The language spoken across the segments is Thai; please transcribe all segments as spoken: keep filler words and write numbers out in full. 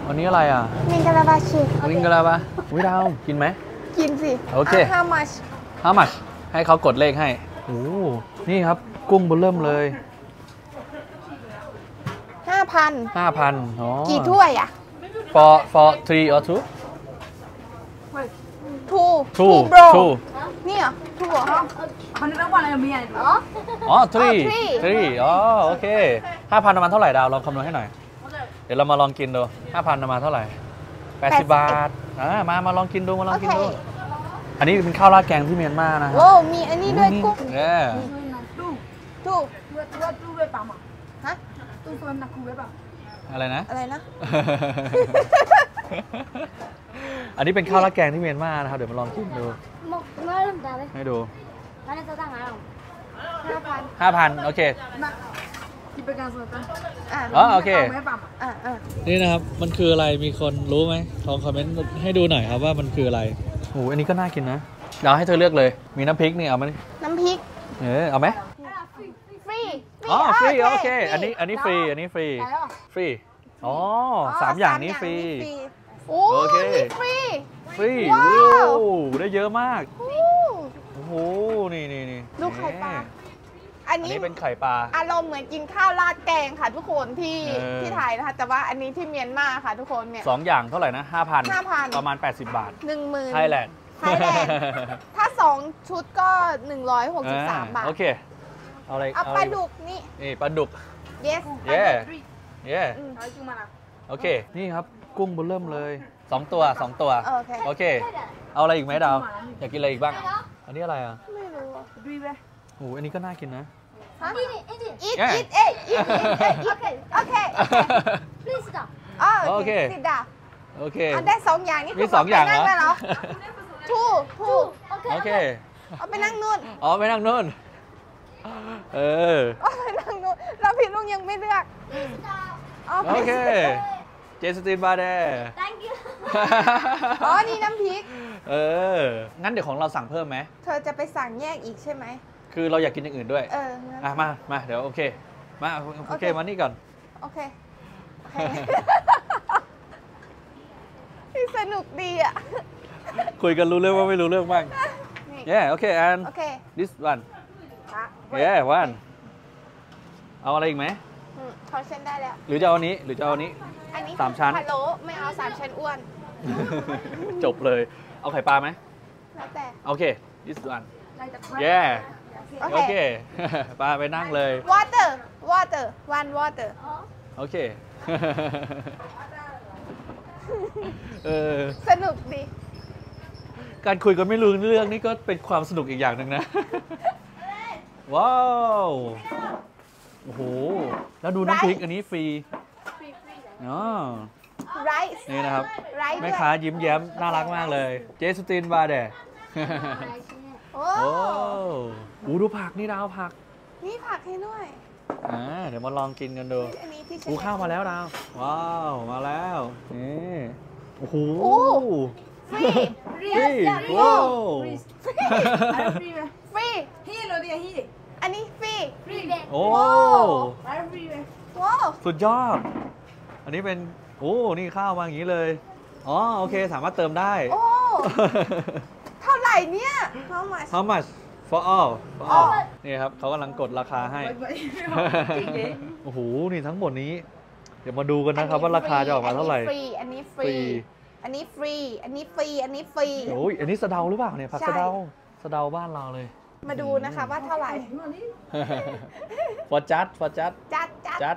อันนี้อะไรอ่ะมิงกะลาบาชิมิงกะลาบาวิดาวกินไหมกินสิโอเค how much how much ให้เขากดเลขให้โอ้นี่ครับกุ้งเบอร์เริ่มเลยห้าพันห้าพันอ๋อกี่ถ้วยอ่ะ for for three or two two two bro two นี่เหรอ two เหรออ๋อ three three อ๋อโอเคห้าพันประมาณเท่าไหร่ดาวลองคำนวณให้หน่อยเดี๋ยวเรามาลองกินดูห้าพันประมาณเท่าไหร่แปดสิบบาทอ่ามามาลองกินดูมาลองกินดูอันนี้เป็นข้าวราดแกงที่เมียนมานะโอ้มีอันนี้ด้วยกุ้งเนี่ยทูฮะอะไรนะอะไรนะอันนี้เป็นข้าวราดแกงที่เมียนมานะครับเดี๋ยวมาลองกินดูให้ดูห้าพันห้าพันโอเคอ๋อโอเคนี่นะครับมันคืออะไรมีคนรู้ไหมลองคอมเมนต์ให้ดูหน่อยครับว่ามันคืออะไรโอ้อันนี้ก็น่ากินนะเดี๋ยวให้เธอเลือกเลยมีน้ำพริกนี่เอาไหมน้ำพริกเออเอาไหมฟรีอ๋อฟรีโอเคอันนี้อันนี้ฟรีอันนี้ฟรีฟรีอ๋อสามอย่างนี้ฟรีโอเคฟรีฟรีโอ้ได้เยอะมากโอ้โหนี่นี่นี่ดูไข่ปลาอันนี้เป็นไข่ปลาอารมณ์เหมือนกินข้าวราดแกงค่ะทุกคนที่ที่ไทยนะคะแต่ว่าอันนี้ที่เมียนมาค่ะทุกคนเนี่ยสองอย่างเท่าไหร่นะห้าพันห้าพันประมาณแปดสิบบาทหนึ่งหมื่นไทยแลนด์ไทยแลนด์ถ้าสองชุดก็หนึ่งร้อยหกสิบสามบาทโอเคเอาอะไรเอาปลาดุกนี่นี่ปลาดุก yes เย่เย่โอเคนี่ครับกุ้งเบอร์เริ่มเลยสองตัวสองตัวโอเคเอาอะไรอีกไหมดาวอยากกินอะไรอีกบ้างอันนี้อะไรอ่ะไม่รู้โอ้อันนี้ก็น่ากินนะอีทอีทเอ๊ะอีทโอเคโอเคโอเคสิดาโอเคได้สองอย่างนี่มีสองอย่างเหรอทูทูโอเคเอาไปนั่งนู่นอ๋อไปนั่งนู่นเออเอาไปนั่งนู่นเราพี่ลุงยังไม่เลือกโอเคเจสตินบาเดอ๋อนี่น้ำพริกเอองั้นเดี๋ยวของเราสั่งเพิ่มไหมเธอจะไปสั่งแยกอีกใช่ไหมคือเราอยากกินอย่างอื่นด้วยเอออ่ะมามาเดี๋ยวโอเคมาโอเคมานี่ก่อนโอเคสนุกดีอ่ะคุยกันรู้เรื่องว่าไม่รู้เรื่องบ้าง yeah okay and this one yeah one เอาอะไรอีกไหมเขาเส้นได้แล้วหรือจะเอาอันนี้หรือจะเอาอันนี้สามชั้นฮัลโหลไม่เอาสามชั้นอ้วนจบเลยเอาไข่ปลาไหมแล้วแต่โอเค this one yeah โอเคปลาไปนั่งเลย water water one water โอเคเออสนุกดีการคุยกันไม่รู้เรื่องนี่ก็เป็นความสนุกอีกอย่างหนึ่งนะว้าวโอ้โหแล้วดูน้ำพริกอันนี้ฟรีอ๋อนี่นะครับแม่ค้ายิ้มแย้มน่ารักมากเลยเจสตินบาเดโอ้โหดูผักนี่ดาวผักนี่ผักให้ด้วยอ่าเดี๋ยวมาลองกินกันดูกูข้าวมาแล้วดาวว้าวมาแล้วนี่โอ้โหฟรีฟรีว้าวฟรีฮีโรเดียฮีอันนี้ฟรีโอ้สุดยอดอันนี้เป็นโอ้นี่ข้าวมาอย่างนี้เลยอ๋อโอเคสามารถเติมได้โอ้เท่าไหร่เนี่ย how much how much for all for all นี่ครับเขากำลังกดราคาให้โอ้โหนี่ทั้งหมดนี้เดี๋ยวมาดูกันนะครับว่าราคาจะออกมาเท่าไหร่ฟรีอันนี้ฟรีอันนี้ฟรีอันนี้ฟรีอันนี้ฟรีโอ้ยอันนี้สะเดาหรือเปล่าเนี่ยผักสะเดาสะเดาบ้านเราเลยมาดูนะคะว่าเท่าไหร่ฟอจัดฟอจัดจัดจัด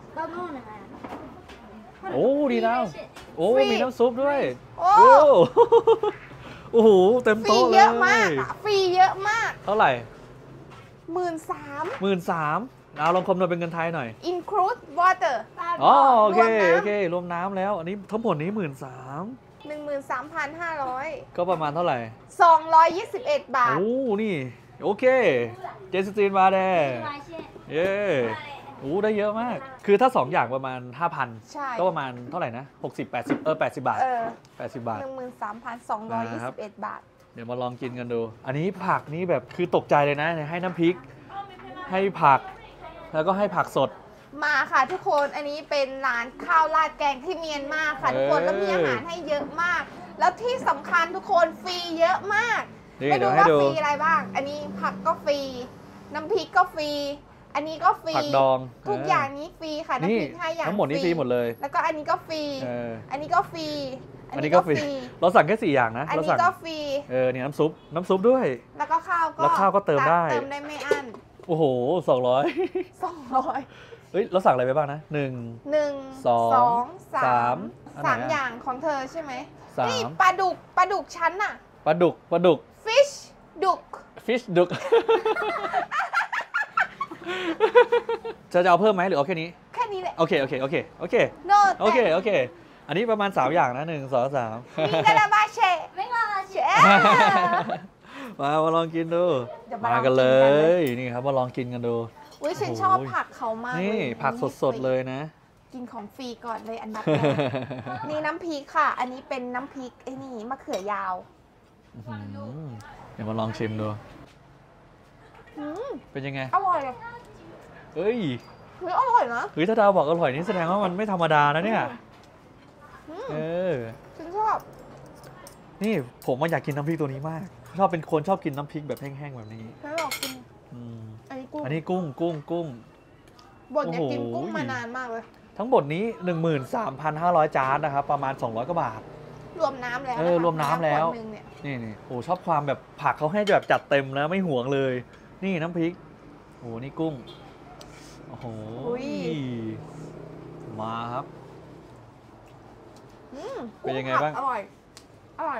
โอ้ดีนะโอ้มีน้ำซุปด้วยโอ้โอ้โหเต็มโต๊ะเลยฟรีเยอะมากฟรีเยอะมากเท่าไหร่หมื่นสามหมื่นสามเอาลองคำนวณเป็นเงินไทยหน่อย include water อ๋อโอเคโอเครวมน้ำแล้วอันนี้ทั้งหมดนี้หมื่นสามหนึ่งหมื่นสามพันห้าร้อยก็ประมาณเท่าไหร่สองร้อยยี่สิบเอ็ดบาทโอ้นี่โอเคเจสตินมาแดเย้โอ้ได้เยอะมากคือถ้าสองอย่างประมาณ ห้าพัน ก็ประมาณเท่าไหร่นะหกสิบ แปดสิบเออแปดสิบบาทเออแปดสิบบาทหนึ่งหมื่นสามพันสองร้อยยี่สิบเอ็ดบาทเดี๋ยวมาลองกินกันดูอันนี้ผักนี่แบบคือตกใจเลยนะให้น้ำพริกให้ผักแล้วก็ให้ผักสดมาค่ะทุกคนอันนี้เป็นร้านข้าวราดแกงที่เมียนมาค่ะทุกคนแล้วมีอาหารให้เยอะมาก แล้วที่สำคัญทุกคนฟรีเยอะมากไม่รู้ว่าฟรีอะไรบ้าง อันนี้ผักก็ฟรีน้ำพริกก็ฟรีอันนี้ก็ฟรีผักดองทุกอย่างนี้ฟรีค่ะน้ำพริกห้าอย่างทั้งหมดนี้ฟรีหมดเลยแล้วก็อันนี้ก็ฟรีอันนี้ก็ฟรีอันนี้ก็ฟรีเราสั่งแค่สี่อย่างนะอันเรานี้สั่งก็ฟรีเออเนี่ยน้ำซุปน้ำซุปด้วยแล้วก็ข้าวก็แล้วข้าวก็เติมได้เติมได้ไม่อั้นโอ้โหสองร้อยสองร้อยเฮ้ยเราสั่งอะไรไปบ้างนะหนึ่งหนึ่งสองสองสาสามมอันไหนอะสามอย่างของเธอใช่ไหมสามนี่ปลาดุกปลาดุกชั้นน่ะปลาดุกปลาดุก fish ดุกฟิชดุก จะจะเอาเพิ่มไหมหรือเอาแค่นี้แค่นี้แหละโอเคโอเคโอเคโอเคโนโอเคโอเค อันนี้ประมาณสามอย่างนะหนึ่งสองสามมีกระบาเชะไม่ว่าเชเชะมามาลองกินดูเดี๋ยวมาลองมากันเลกินกันเลยยนี่ครับมาลองกินกันดูอุ้ยฉันโอ้โหชอบผักเขามากนี่เลยผักสดๆเลยนะกินของฟรีก่อนเลยอันดับแรก นี่น้ำพริกค่ะ อันนี้เป็นน้ำพริกไอ้นี่มะเขือยาวอื้อหือเดี๋ยวมาลองชิมดูอืมเป็นยังไงอร่อยอะเอ้ยเฮ้ยอร่อยนะเฮ้ยถ้าดาวบอกอร่อยนี่แสดงว่ามันไม่ธรรมดานะเนี่ยอืมเออฉันชอบนี่ผมมาอยากกินน้ำพริกตัวนี้มาก ชอบเป็นคนชอบกินน้ำพริกแบบแห้งๆแบบนี้ฉันลองกินอืมอันนี้กุ้งอันนี้กุ้งกุ้งกุ้งบดอยากกินโอ้โหกุ้งมานานมากเลยทั้งหมดนี้ หนึ่งหมื่นสามพันห้าร้อย จานนะครับ ประมาณ สองร้อยกว่าบาทรวมน้ำแล้วเออนะคะรวมน้ำแล้วขดนึงเนี่ยนี่นี่โอ้ชอบความแบบผักเขาให้แบบจัดเต็มแล้วไม่ห่วงเลย นี่น้ำพริกโอ้นี่กุ้ง โอ้โห มาครับอืมเป็นยังไงกุ้ผัดบ้างอร่อย อร่อย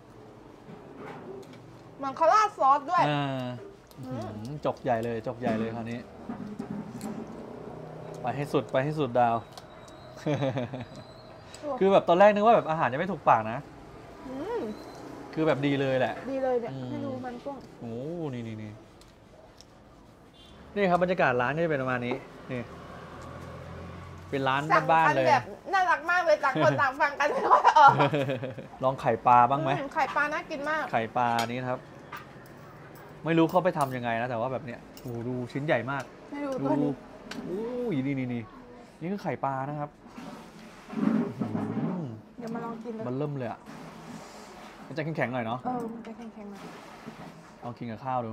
เหมือนเขาราดซอสด้วยอ่าอืมอื้อหือจกใหญ่เลยจกใหญ่เลยคราวนี้ ไปให้สุดไปให้สุดดาว คือแบบตอนแรกนึกว่าแบบอาหารจะไม่ถูกปากนะอืมคือแบบดีเลยแหละดีเลยเนี่ยอืมให้ดูมันกุ้งโอ้นี่นี่นี่นี่ครับบรรยากาศร้านก็จะเป็นประมาณนี้นี่เป็นร้านสั่งบ้านกันๆเลยแบบน่ารักมากเลยต่างคนต่างฟังกันไม่ค่อยออกลองไข่ปลาบ้างไหมอืไข่ปลาน่ากินมากไข่ปลานี้นะครับ ไม่รู้เขาไปทำยังไงนะแต่ว่าแบบเนี้ยโอ้โหดูชิ้นใหญ่มากให้ดูดูตัวนี้อู้ยนี่นี่นี่นี่คือไข่ปลานะครับอื้อหือเดี๋ยวมาลองกินดูมันเริ่มเลยอ่ะมันจะแข็งๆหน่อยเนาะเออ มันจะแข็งๆหน่อยลองกินกับข้าวดู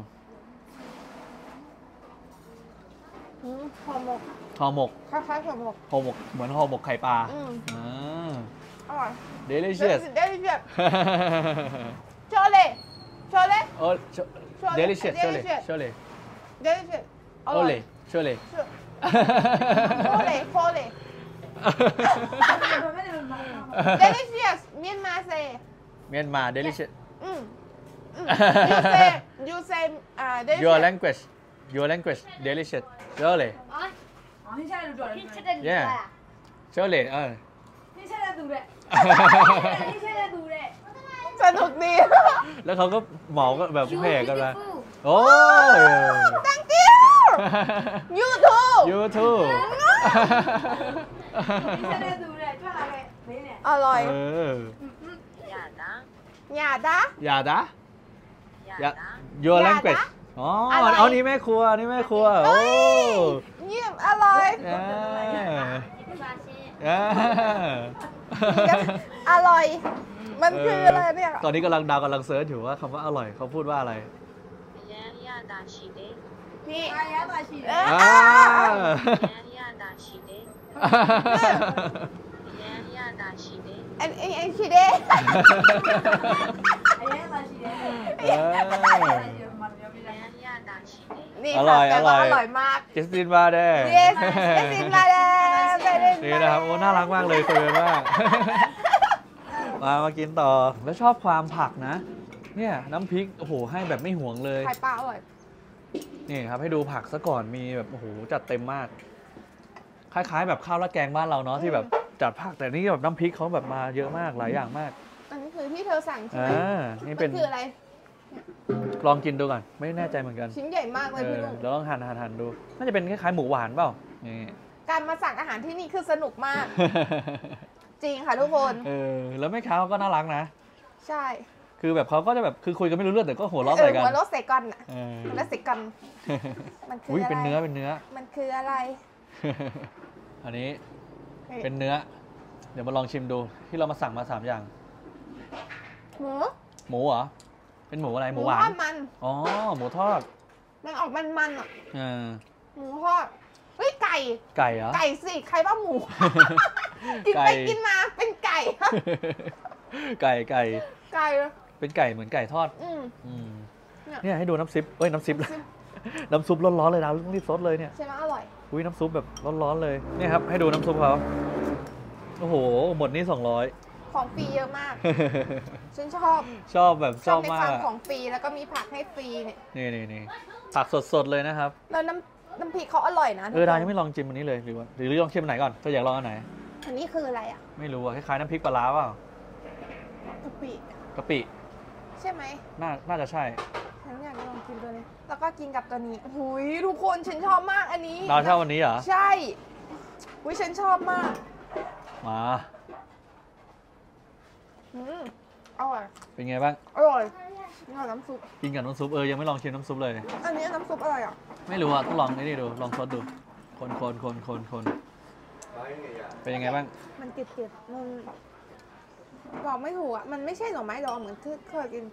อืมห่อหมกห่อหมกคล้ายๆห่อหมกห่อหมกเหมือนห่อหมกไข่ปลาอืมอ่าอร่อย delicious เดลิเชียสโชเล่โชเล่โอ้ delicious เชอเลยเชอเลยเดลิเชียสอโอร่อยเลยเชอเลยโคเล่โคเล่ไม่ได้เป็นมาเดลิเชียสเมียนมาเซเมียนมา delicious อืมอืม you say you say อ่า delicious your language your language delicious เชอเลยอ๋ออ๋อที่ใช่ดูด้วยพี่จะได้ดู yeah อ่ะเชอเลยเออที่ใช่ดูด้วยที่ใช่ดูด้วยสนุกดีแล้วเขาก็เหมาก็แบบแผ่กันมาโอ้ thank you you too you too ที่ใช่ดูด้วยช่วยอะไรไม่เนี่ยอร่อยเอออย่านะอย่าดะอย่าดะอย่าอย่านะ your อย่า language นะอ๋ออะไรเอานี่แม่ครัวนี่แม่ครัวโอ้เยี่ยมอร่อยอ่าที่มาเช่อ่าอร่อย มันคืออะไรเนี่ยตอนนี้กำลังดาวกำลังเซิร์ชอยู่ว่าคำว่าอร่อยเขาพูดว่าอะไรอย่าอย่าดาชิเดะนี่อายะมาชีเอออ่าอย่าอย่าดาชิเดะอย่าอย่าดาชิเดะอันอันอันคิดเด้อายะมาชีเอออย่าอย่าดาชิเดะนี่อร่ค่ะอยแต่ว่าอร่อยอร่อยมากเจสตินมาแด้ yes เจสินมาแล้วไปเล่นนี่นะครับโอ้น่ารักมากเลยคุยกันมาก มามากินต่อแล้วชอบความผักนะ เนี่ยน้ำพริกโอ้โหให้แบบไม่ห่วงเลยไข่ปลาอร่อยนี่ครับให้ดูผักซะก่อนมีแบบโอ้โหจัดเต็มมาก คล้ายๆ แบบข้าวราดแกงบ้านเราเนาะที่แบบจัดผักแต่นี่แบบน้ำพริกเขาแบบมาเยอะมากหลายอย่างมากอันนี้คือที่เธอสั่งใช่ไหมอ่านี่มัเป็นนคืออะไรลองกินดูก่อนไม่แน่ใจเหมือนกันชิ้นใหญ่มากเลยเอพี่อลุงเดี๋ยวลองหั่นหั่นหั่นดูน่าจะเป็นคล้ายๆหมูหวานเปล่านี่การมาสั่งอาหารที่นี่คือสนุกมาก จริงค่ะทุกคนเออแล้วแม่ค้าเขาก็น่ารักนะใช่คือแบบเขาก็จะแบบคือคุยกันไม่รู้เรื่องแต่ก็หัวเราะใส่กันหัวรถใส่กันอ่ะเออแล้วใส่กัน มันคืออุ้ยอะไรเป็นเนื้อเป็นเนื้อมันคืออะไรอันนี้เป็นเนื้อ เดี๋ยวมาลองชิมดู ที่เรามาสั่งมาสามอย่างหมูหมูเหรอ เป็นหมูอะไร หมูหวาทอน ดมันอ๋อ หมูทอดมันออกมันๆอ่ะเออหมูทอด เฮ้ยไก่ไก่เหรอไก่สิ ใครว่าหมู กินไก่ไปกินมาเป็นไก่ไก่ไก่ไก่เป็นไก่เหมือนไก่ทอดอืมอืมเนี่ยเนี่ยให้ดูน้ำซิปเอ้ยน้ำซิป น้ำซุปร้อนๆเลยนะต้องรีบซดเลยเนี่ยใช่ไหมอร่อยอุ้ยน้ำซุปแบบร้อนๆเลยเนี่ยครับให้ดูน้ำซุปเขาโอ้โหหมดนี่สองร้อยของฟรีเยอะมาก ฉันชอบชอบแบบชชออบบ ในมาควากอะมของฟรีแล้วก็มีผักให้ฟรีเนี่ยนี่นี่นี่ผักสดๆเลยนะครับแล้วน้ำน้ำพริกเขาอร่อยนะเออดาวยังไม่ลองจิ้มอันนี้เลยหรือว่าหรือลองชิมอันไหนก่อนเธออยากลองอันไหนอันนี้คืออะไรอ่ะไม่รู้อะคล้ายๆน้ำพริกปลาร้าเปล่ากะปิกะปิใช่ไหมน่าน่าจะใช่ฉันอยากลองกินตัวนี้ แล้วก็กินกับตัวนี้หุยทุกคนฉันชอบมากอันนี้ดาวชอบวันนี้เหรอใช่หุยฉันชอบมากมาอืมอร่อยเป็นไงบ้างอร่อยนี่น้ำซุปกินกับน้ำซุปเออยังไม่ลองชิมน้ำซุปเลยอันนี้น้ำซุปอะไรอ่ะไม่รู้อะต้องลองไอ้นี่ดูลองซดดูคนคนคนคนคนเป็นยังไงบ้างมันเกล็ดๆมันบอกไม่ถูกอ่ะ มันไม่ใช่หน่อไม้ดองเหมือนที่เคยกิน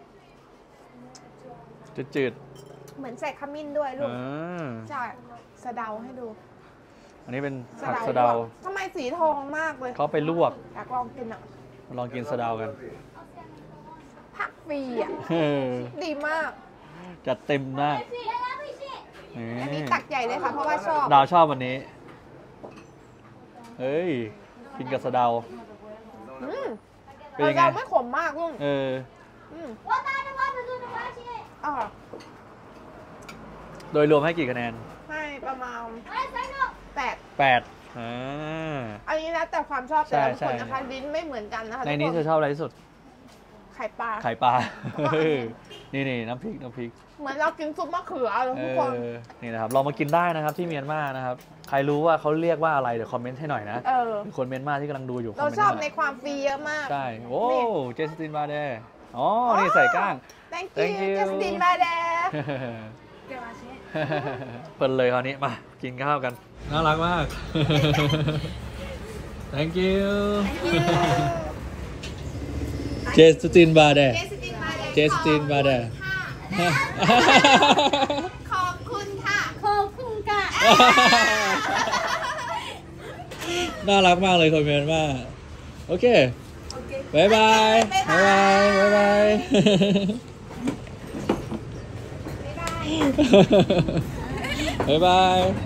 จืดเหมือนใส่ขมิ้นด้วยๆลูกอ่าใช่สะเดาให้ดูอันนี้เป็นผักสะเดาลวกทำไมสีทองมากเลยเขาไปลวกอยากลองกินอ่ะมาลองกินสะเดากันผักฟรีอ่ะเออดีมากจัดเต็มมากอันนี้ตักใหญ่เลยค่ะ เพราะว่าชอบดาวชอบวันนี้ เฮ้ย กินกับสะเดาอืมเป็นยังไงเราไม่ขมมากลุงเอออืม我打电话给你的关系。 อ่าโดยรวมให้กี่คะแนนให้ประมาณ哎，三个。 แปดแปดอ่าอันนี้แล้วแต่ความชอบแต่ละใช่คนใช่นะคะลิ้นไม่เหมือนกันนะคะในนี้ทุกเธคอชอบอะไรที่สุดไข่ปลาไข่ปลา นี่นี่น้ำพริกน้ำพริกเหมือนเรากินซุปมะเขือเลยเอทุกคนอ นี่นะครับ ลองมากินได้นะครับที่เมียนมานะครับ ใครรู้ว่าเขาเรียกว่าอะไรเดี๋ยวคอมเมนต์ให้หน่อยนะเออคนเมียนมาที่กำลังดูอยู่คอมเราเมนต์ชอบให้หในน่อยความฟรีเยอะมากใช่ โอ้นี่เจสตินบาเดอ๋อ นี่ใส่ก้าง thank Thank you you จัสตินบาเดเปิดเลยคราวนี้มากินข้าวกัน น่ารักมาก thank you เจสตินบาเดเจสตินบาเดเจสตินบาเดขอบคุณค่ะขอบคุณค่ะน่ารักมากเลยคนเมียนมาโอเคบายบายบายบายบายบายบายบาย